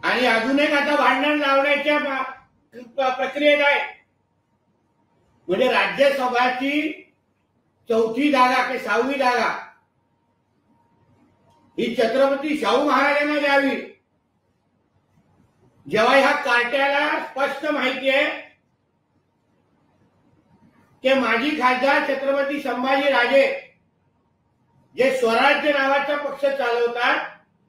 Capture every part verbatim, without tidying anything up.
आणि अजून एक आता भांडण लावण्याच्या प्रक्रियेत आहे. म्हणजे राज्यसभाची चौथी जागा की सहावी जागा ही छत्रपती शाहू महाराजांना द्यावी. जेव्हा ह्या कार्ट्याला स्पष्ट माहिती आहे की माजी खासदार छत्रपती संभाजी राजे जे स्वराज्य नावाचा पक्ष चालवतात,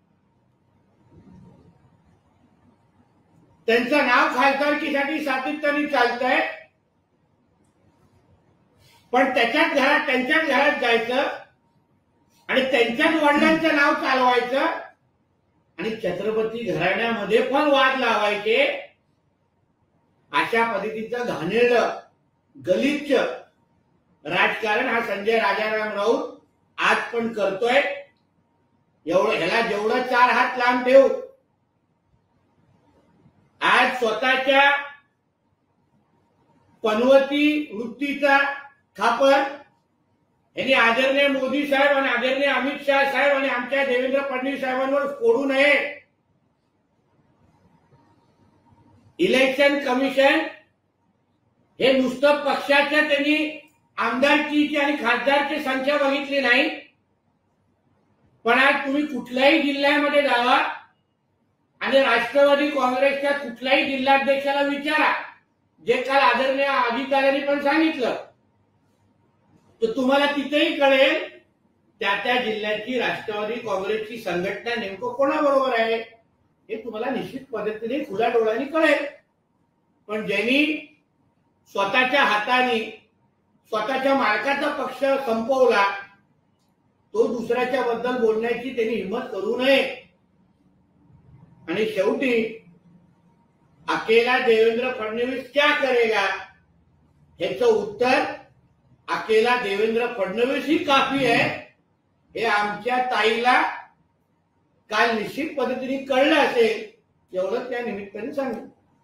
त्यांचं नाव खासदारकीसाठी सातत्याने चालतंय, पण त्याच्याच घरात त्यांच्याच घरात जायचं आणि त्यांच्याच वडिलांचं नाव चालवायचं आणि छत्रपती घराण्यामध्ये पण वाद लावायचे. अशा पद्धतीचं घाणेरडं गलिच्छ राजकारण हा संजय राजाराम राऊत आज पण करतोय. एवढं ह्याला जेवढं चार हात लांब ठेवू, आज स्वतःच्या पनवती वृत्तीचा खापर यांनी आदरणीय मोदी साहेब आणि आदरणीय अमित शाह साहेब आणि आमच्या देवेंद्र फडणवीस साहेबांवर फोडू नये. इलेक्शन कमिशन हे नुसतं पक्षाच्या त्यांनी आमदारकीची आणि खासदारची संख्या बघितली नाही, पण आज तुम्ही कुठल्याही जिल्ह्यामध्ये जावा आणि राष्ट्रवादी काँग्रेसच्या कुठल्याही जिल्हाध्यक्षाला विचारा, जे काल आदरणीय अधिकाऱ्यांनी पण सांगितलं, तर तुम्हाला तिथेही कळेल त्या त्या जिल्ह्याची राष्ट्रवादी काँग्रेसची संघटना नेमकं कोणाबरोबर आहे हे तुम्हाला निश्चित पद्धतीने खुल्या डोळ्यांनी कळेल. पण ज्यांनी स्वतःच्या हाताने स्वतःच्या मालकाचा पक्ष संपवला, तो दुसऱ्याच्या बद्दल बोलण्याची त्यांनी हिंमत करू नये. आणि शेवटी अकेला देवेंद्र फडणवीस क्या करेगा ह्याचं उत्तर अकेला देवेंद्र फडणवीस ही काफी आहे हे आमच्या ताईला काल निश्चित पद्धतीने कळलं असेल, एवढं त्या निमित्ताने सांगितलं.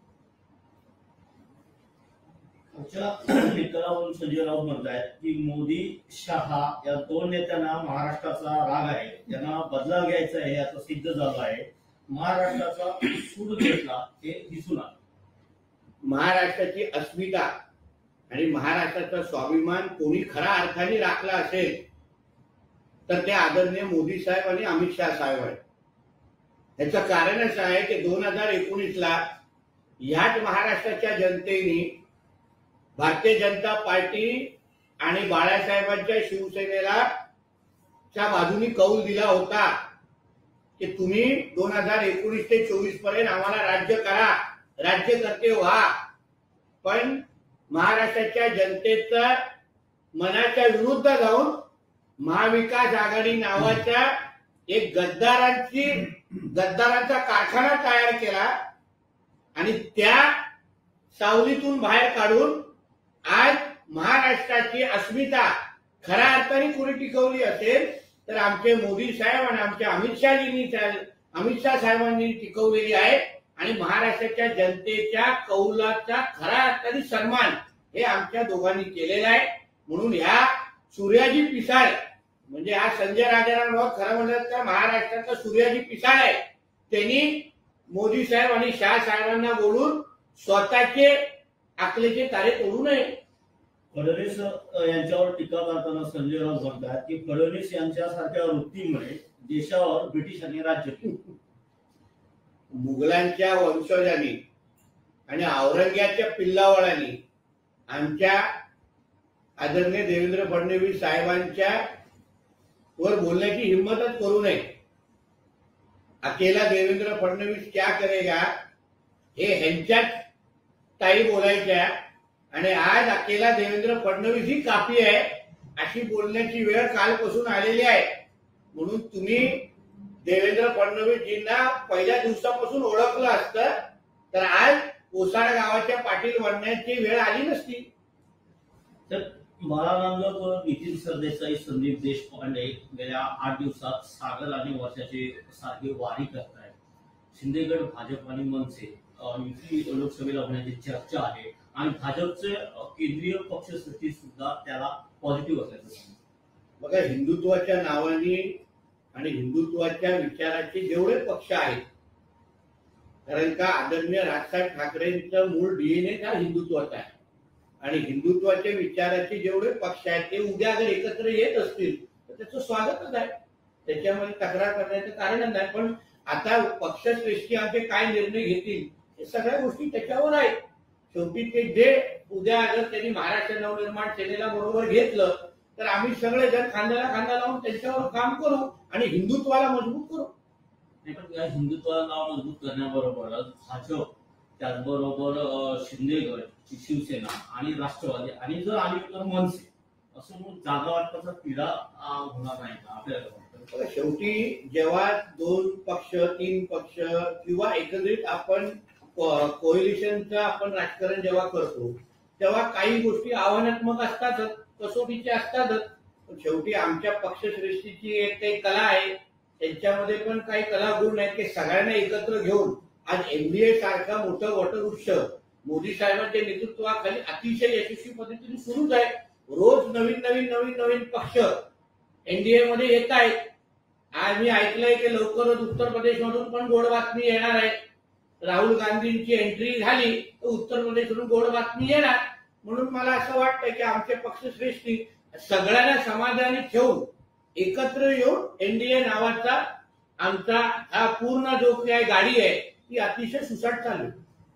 आमच्या नेत्यावरून संजय राऊत म्हणतायत की मोदी शहा या दोन नेत्यांना महाराष्ट्राचा राग आहे, त्यांना बदला घ्यायचा आहे असं सिद्ध झालं आहे. महाराष्ट्राचा सूड घेतला हे दिसून आलं. महाराष्ट्राची अस्मिता आणि महाराष्ट्राचा स्वाभिमान कोणी खऱ्या अर्थाने राखला असेल तर ते आदरणीय मोदी साहेब आणि अमित शाह साहेब आहेत. याचं कारण असं आहे की दोन हजार एकोणीस ला ह्याच महाराष्ट्राच्या जनतेने भारतीय जनता पार्टी आणि बाळासाहेबांच्या शिवसेनेला च्या बाजूनी कौल दिला होता की तुम्ही दोन हजार एकोणीस ते चोवीस पर्यंत आम्हाला राज्य करा, राज्यकर्ते व्हा. पण महाराष्ट्राच्या जनतेचा मनाच्या विरुद्ध जाऊन महाविकास आघाडी नावाच्या एक गद्दारांची गद्दारांचा कारखाना तयार केला आणि त्या सावलीतून बाहेर काढून आज महाराष्ट्राची अस्मिता खऱ्या अर्थाने कोणी टिकवली असेल तर आमचे मोदी साहेब आणि आमच्या अमित शहाजींनी अमित शाह साहेबांनी टिकवलेली आहे. आणि महाराष्ट्राच्या जनतेच्या कौलाचा खऱ्या अर्थाने सन्मान हे आमच्या दोघांनी केलेला आहे. म्हणून ह्या सूर्याजी पिसाळ म्हणजे हा संजय राजाराम राऊत खरं म्हणलं तर महाराष्ट्राचा सूर्याजी पिसाळ आहे. त्यांनी मोदी साहेब आणि शाह साहेबांना बोलून स्वतःचे अकलेचे तारे तोडू नये. फडणवीस यांच्यावर टीका करताना संजय राऊत म्हणतात की फडणवीस यांच्यासारख्या वृत्तीमुळे देशावर ब्रिटिशांनी राज्य केलं. मुघलांच्या वंशजांनी आणि औरंग्याच्या पिल्लावळांनी आमच्या आदरणीय देवेंद्र फडणवीस साहेबांच्या वर बोलण्याची हिंमतच करू नये. अकेला देवेंद्र फडणवीस क्या करेगा हे ह्यांच्याच ताई बोलायच्या आणि आज अकेला देवेंद्र फडणवीस ही काफी आहे अशी बोलण्याची वेळ कालपासून आलेली आहे. म्हणून तुम्ही देवेंद्र फडणवीसजींना पहिल्या दिवसापासून ओळखलं असतं तर आज कोसाड गावाच्या पाटील बनण्याची वेळ आली नसती. तर बाळा नांदगावकर, नितीन सरदेसाई, संदीप देशपांडे गेल्या आठ दिवसात सागर आणि वर्षाचे सारखे वारी करतायत. शिंदेगड, भाजप आणि मनसे युती लोकसभेला होण्याची चर्चा आहे आणि भाजपचे केंद्रीय पक्षश्रेष्ठी सुद्धा त्याला पॉझिटिव्ह असल्याचं सांगतात. बघा, हिंदुत्वाच्या नावाने आणि हिंदुत्वाच्या विचाराचे जेवढे पक्ष आहेत कारण का आदरणीय राजसाहेब ठाकरेंचं मूळ डीएनए हा हिंदुत्वाचा आहे आणि हिंदुत्वाच्या विचाराचे जेवढे पक्ष आहेत ते उद्या अगर एकत्र येत असतील तर त्याचं स्वागतच आहे, त्याच्यामध्ये तक्रार करण्याचं कारणच नाही. पण आता पक्षश्रेष्ठी आमचे काय निर्णय घेतील हे सगळ्या गोष्टी त्याच्यावर आहेत. शेवटी ते जे उद्या अगर त्यांनी महाराष्ट्र नवनिर्माण सेनेला बरोबर घेतलं तर आम्ही सगळे जण खांद्याला खांदा लावून त्यांच्यावर काम करू आणि हिंदुत्वाला मजबूत करू. नाही पण या हिंदुत्वाला मजबूत करण्याबरोबरच भाजप, त्याचबरोबर अं, शिंदेगड, शिवसेना आणि राष्ट्रवादी आणि जर आली तर मनसे असं मग जागा वाटपाचा पिढा अं, होणार नाही का आपल्याला वाटतं? बघा, शेवटी जेव्हा दोन पक्ष तीन पक्ष किंवा एकत्रित आपण कोएलिशनचं आपण राजकारण जेव्हा करतो तेव्हा काही गोष्टी आव्हानात्मक असतातच, कसोटीचे असतातच. पण शेवटी आमच्या पक्षश्रेष्ठीची एक काही कला आहे, त्यांच्यामध्ये पण काही कला गुण आहेत की सगळ्यांना एकत्र घेऊन आज एनडीए सारखा मोठं वटवृक्ष मोदी साहेबांच्या नेतृत्वाखाली अतिशय यशस्वी पद्धतीने सुरूच आहे. रोज नवीन नवीन नवीन नवीन पक्ष एनडीए मध्ये येत आहेत. आज मी ऐकलंय की लवकरच उत्तर प्रदेश मधून पण गोड बातमी येणार आहे. राहुल गांधींची एंट्री झाली तर उत्तर प्रदेशमधून गोड बातमी येणार. म्हणून मला असं वाटतं की आमचे पक्षश्रेष्ठी सगळ्यांना समाधानी ठेवून एकत्र येऊन एनडीए नावाचा आमचा हा पूर्ण जो काही गाडी आहे ती अतिशय सुसाट चालू.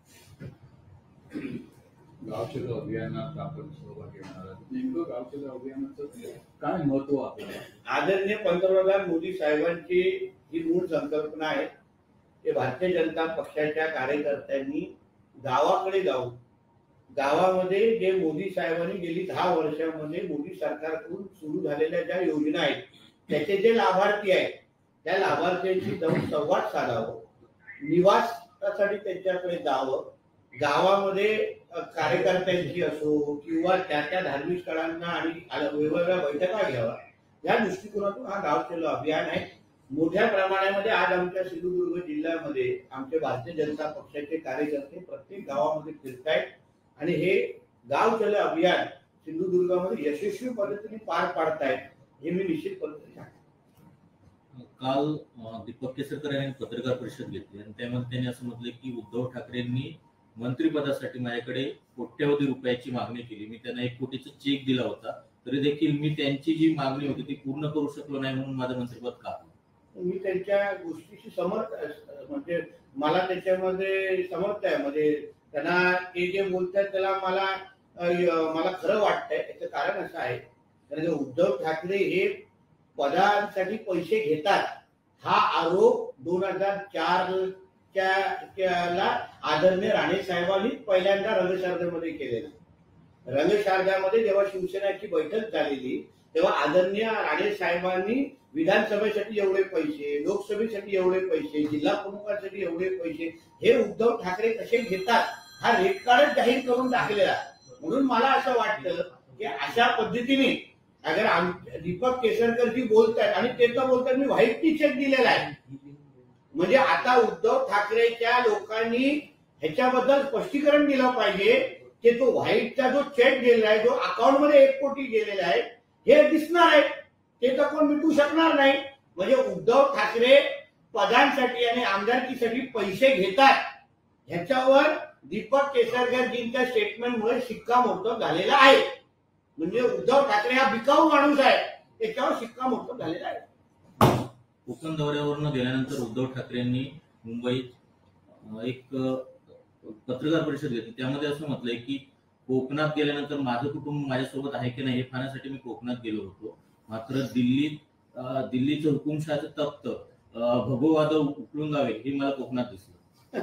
गावचलो अभियानात आपण सहभाग घेणार आहात. नेमकं गावचलो अभियानाचं काय महत्व आपल्याला? आदरणीय पंतप्रधान मोदी साहेबांची ही मूळ संकल्पना आहे की भारतीय जनता पक्षाच्या कार्यकर्त्यांनी गावाकडे जाऊन गावामध्ये जे मोदी साहेबांनी गेली दहा वर्षामध्ये मोदी सरकारकडून सुरू झालेल्या ज्या योजना आहेत त्याचे जे लाभार्थी आहेत त्या लाभार्थ्यांशी जाऊन संवाद साधावं, निवासासाठी त्यांच्याकडे जावं, गावामध्ये कार्यकर्त्यांची असो किंवा त्या त्या धार्मिक स्थळांना आणि वेगवेगळ्या बैठका घ्यावा, या दृष्टिकोनातून हा गाव चलो अभियान आहे. मोठ्या प्रमाणामध्ये आज आमच्या सिंधुदुर्ग जिल्ह्यामध्ये आमचे भारतीय जनता पक्षाचे कार्यकर्ते प्रत्येक गावामध्ये फिरतायत आणि हे गाव चलो अभियान सिंधुदुर्गामध्ये यशस्वी पद्धतीने पार पाडतायत हे मी निश्चित पद्धतीने सांगतो. काल अं, दीपक केसरकर यांनी पत्रकार परिषद घेतली आणि त्यामध्ये त्यांनी असं म्हटलं की उद्धव ठाकरेंनी मंत्रिपदासाठी माझ्याकडे कोट्यवधी रुपयाची मागणी केली. मी त्यांना एक कोटीचा चेक दिला होता तरी देखील मी त्यांची जी मागणी होती ती पूर्ण करू शकलो नाही म्हणून माझं मंत्रिपद कापलं. मी त्यांच्या गोष्टीशी समर्थ म्हणजे मला त्याच्यामध्ये समर्थ आहे. म्हणजे त्यांना ते जे बोलतात त्याला मला मला खरं वाटतंय. त्याचं कारण असं आहे कारण उद्धव ठाकरे हे पदांसाठी पैसे घेतात हा आरोप दोन हजार चार च्या आदरणीय राणे साहेबांनी पहिल्यांदा रंगशारदामध्ये केलेला. रंगशारदामध्ये जेव्हा शिवसेनेची बैठक झालेली तेव्हा आदरणीय राणे साहेबांनी विधानसभेसाठी एवढे पैसे, लोकसभेसाठी एवढे पैसे, जिल्हा प्रमुखांसाठी एवढे पैसे हे उद्धव ठाकरे कसे घेतात हा रेट कार्ड जाहीर करून टाकलेला. म्हणून मला असं वाटतं की अशा पद्धतीने अगर दीपक केसरकर जी बोलतात आणि ते तर बोलतात मी व्हाईट टी चेक दिलेला आहे म्हणजे आता उद्धव ठाकरेच्या लोकांनी ह्याच्याबद्दल स्पष्टीकरण दिलं पाहिजे की तो व्हाईटचा जो चेक गेलेला आहे जो अकाउंट मध्ये एक कोटी गेलेला आहे हे दिसणार आहे. ते तर कोण मिटू शकणार नाही. म्हणजे उद्धव ठाकरे पदांसाठी आणि आमदारकीसाठी पैसे घेतात ह्याच्यावर दीपक केसरकरजींच्या स्टेटमेंटमुळे शिक्कामोर्तब झालेला आहे. म्हणजे उद्धव ठाकरे हा बिकाऊ माणूस आहे त्याच्यावर शिक्कामोर्तब झालेला आहे. कोकण दौऱ्यावरनं गेल्यानंतर उद्धव ठाकरेंनी मुंबईत एक पत्रकार परिषद घेतली. त्यामध्ये असं म्हटलंय की कोकणात गेल्यानंतर माझं कुटुंब माझ्यासोबत आहे की नाही हे पाहण्यासाठी मी कोकणात गेलो होतो. मात्र दिल्लीत दिल्लीचं हुकुमशहाचं तख्त भगोवाद उकळून जावे हे मला कोकणात दिसलं.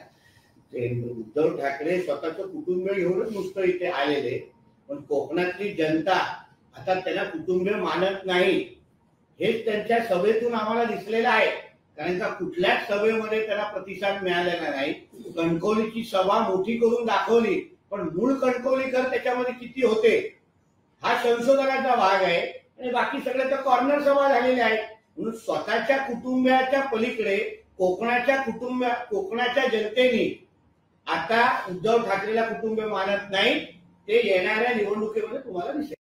उद्धव ठाकरे स्वतःचं कुटुंब एवढंच नुसतं इथे आलेले पण कोकणातली जनता आता त्यांना कुटुंबीय मानत नाही हेच त्यांच्या सभेतून आम्हाला दिसलेलं आहे. कारण का कुठल्याच सभेमध्ये त्यांना प्रतिसाद मिळालेला नाही. कणकवलीची सभा मोठी करून दाखवली पण मूळ कणकवलीकर त्याच्यामध्ये किती होते हा संशोधनाचा भाग आहे आणि बाकी सगळे तर कॉर्नर सभा झालेल्या आहेत. म्हणून स्वतःच्या कुटुंबियाच्या पलीकडे कोकणाच्या कुटुंब कोकणाच्या जनतेने आता उद्धव ठाकरेला कुटुंब मानत नाही. ते येणाऱ्या निवडणुकीमध्ये तुम्हाला दिसेल.